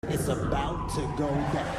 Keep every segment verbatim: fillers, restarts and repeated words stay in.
It's about to go down.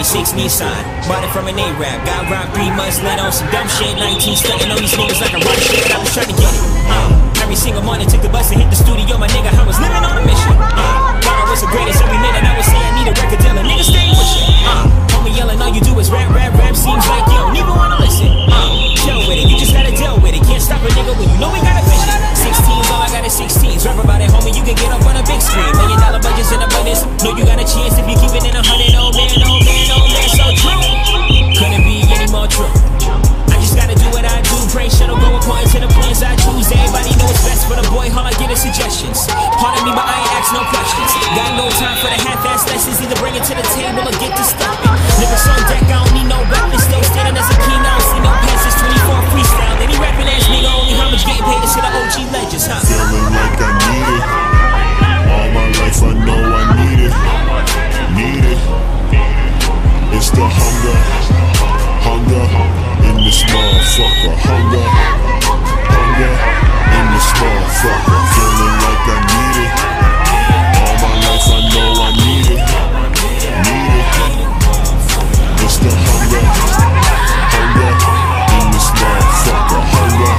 six Nissan. Bought it from an A-Rap. Got robbed three months later on some dumb shit. nineteen stunting on these niggas like a rock shit. I was trying to get it. Uh, every single morning took the bus and hit the studio. My nigga, I was living on a mission. Uh, thought I was the greatest every minute. I would say I need a record deal. A nigga stay with you. Uh, homie yelling, all you do is rap, rap, rap. Seems like you don't even wanna listen. Uh, chill with it. You just gotta deal with it. Can't stop a nigga when you know we got a vision. sixteens, all I got is sixteens. Rap about it, homie. You can get up on a big screen. Million dollar budgets in abundance. Know you got a chance if you keep it in a hundred. Oh man, oh man, oh man, so true. Couldn't be any more true. I just gotta do what I do. Pray shit'll go according to the plans I choose. Everybody knows best for the boy. All I get is suggestions. Pardon me, but I ain't ask no questions. Got no time for the half-ass lessons. Either bring it to the table or get to stopping. Lyrics on deck, I don't need no weapons. Still standing as a king. I don't see no passes. twenty-four freestyle. Any rapping ass nigga, only how much getting paid is to the O G legends, huh? Feeling like I need it. All my life I know I need it. Need it. It's the hunger. Hunger in this motherfucker. Hunger. Hunger in this motherfucker. Feeling like I need it. All my life I know I need it. Need it. It's the hunger. Hunger in this motherfucker. Hunger.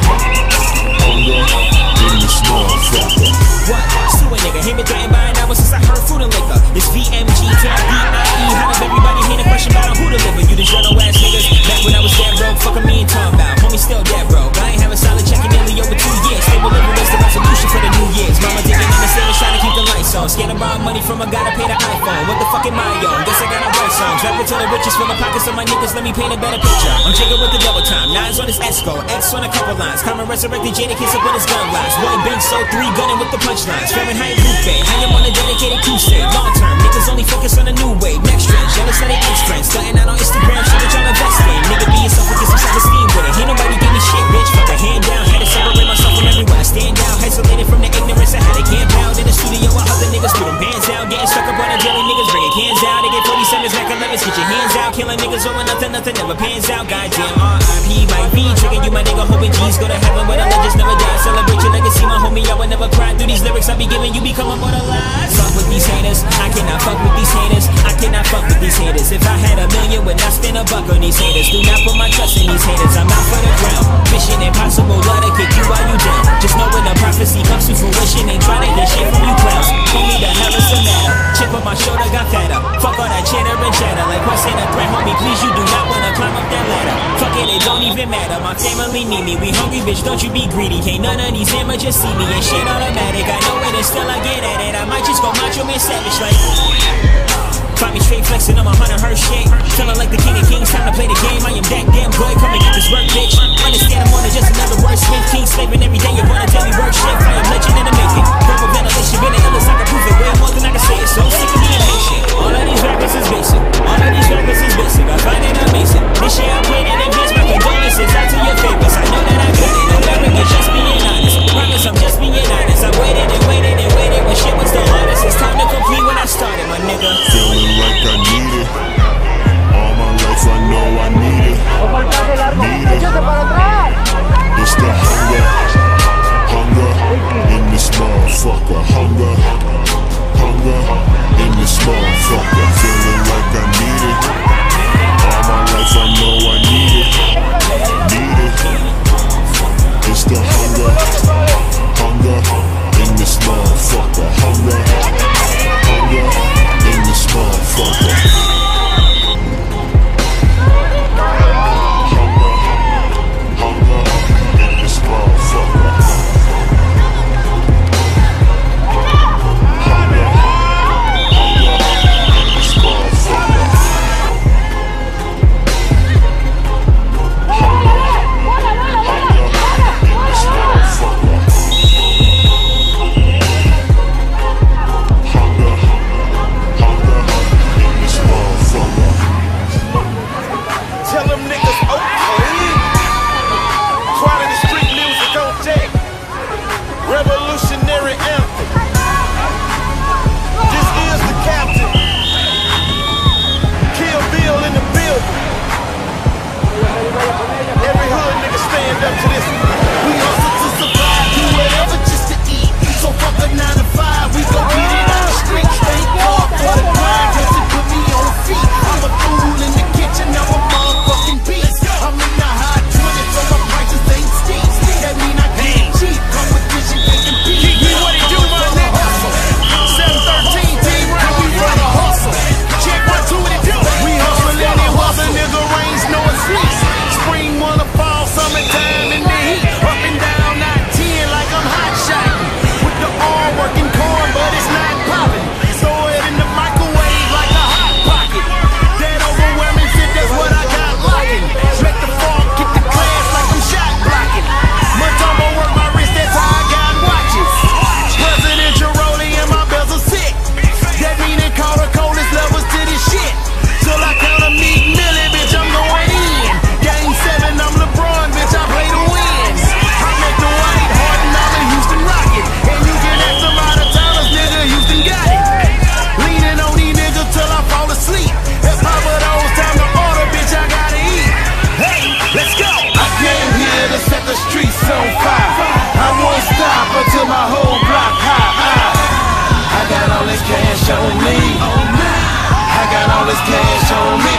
Hunger in this motherfucker. What? Sue a nigga, him and threatened by an hour since I heard food and liquor. It's V M G to the B I E. How does everybody hate a question about who deliver? You the journal ass niggas. Back when I was dead broke, fucking me and talking about. Homie still dead broke. I ain't have a solid check in nearly over two years. Stable living was the resolution for the new years. Mama digging in the savings trying to keep the lights on. Scared to borrow money from a guy to pay the iPhone. What the fuck am I on? Guess I gotta write songs. Rapping till the riches from my pockets of my niggas. Let me paint a better picture. I'm jigging with the double time. Nines on his Esco. X on a couple lines. Carmen resurrected Jada kids up on his gun lines. Boy Ben so three gunning with the punchlines. Faring high Lupe. I am on a dedicated crusade. Long term. Niggas only focus on the new wave. Next trend. Jealous of the X-Trends. Starting out on Instagram. Shit that y'all invest in. Nigga be yourself and get some self-esteem with it. Ain't nobody give me shit, bitch. Fuck a hand down. Had to separate myself from everyone. I stand out. Isolated from the ignorance. I had to camp out in the studio. I other niggas threw them bands out. Getting stuck up on the jelly niggas. Bringing cans out. They get forty-sevens like elevens. Get your hands out. Killing niggas over nothing. Nothing never pans out. Goddamn R I P Mike B. Tricking you my nigga. Hoping G's go to heaven. But the legends never die. Celebrate your legacy. My homie, I would never cry. Through these lyrics I be giving you become immortalized. Fuck with these haters. I cannot fuck with these haters. I cannot fuck with these haters. If I had a million, would not spend a buck on these haters. Do not put my trust in these haters. I'm out for the ground. Mission impossible. Love to kick you while you down. Just know when the prophecy comes to fruition. Ain't trying to get shit from you clowns. Homie, the hell is the matter? Chip on my shoulder got fatter. Fuck all that cheddar and cheddar. Like what's in a threat, homie? Please, you do not wanna climb up that ladder. Fuck it, it don't even matter. My family need me. We hungry, bitch. Don't you be greedy. Can't none of these amateurs see me. Ain't shit automatic. I know it and still I get at it. I might just go macho man savage like. Find me straight flexing on my hunter her shit. Feeling like the king of kings, time to play the game. I am that damn good, come and get this work, bitch. Understand I'm on to just another word, Smith King, slaving every day. You're gonna tell me work shit. I am legend in the making. Verbal ventilation, been the illest, I can prove it way more than I can say it. So sick of being patient. All of these rappers is basic. All of these rappers is basic. I find it amazing. This year I'm playing in advance, my condolences out to your favorites. I know that I got it. I'm arrogant, just being honest. Promise I'm just being honest. I waited and waited and waited when shit was the hardest. It's time to complete when I started, my nigga. Feeling like I need it. All my life I know I need it. Need it. It's the hunger. Hunger in this motherfucker. Hunger. Hunger in this motherfucker. Feeling like I need it. All my life I know I need it. Need it. It's the hunger. Hunger in this motherfucker. Hunger. Hunger in this motherfucker. Nine to five, we gon' get it on the street. Stay hard for the grind, cause it put me on feet. I'm a fool in told me